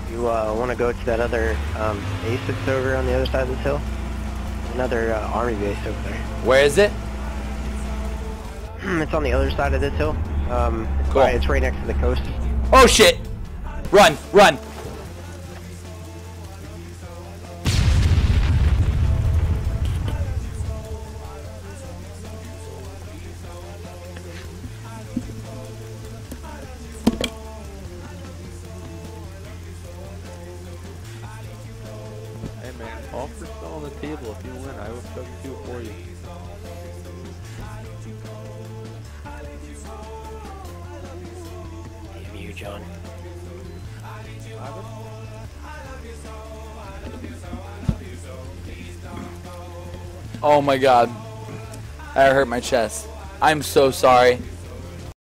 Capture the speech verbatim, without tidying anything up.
You uh, want to go to that other um, base that's over on the other side of this hill? Another uh, army base over there. Where is it? It's on the other side of this hill. Um, it's, Cool. by, it's right next to the coast. Oh shit! Run, run! Hey man, offer's still on the table. If you win, I will substitute for you. Damn you, John. Oh my god. I hurt my chest. I'm so sorry.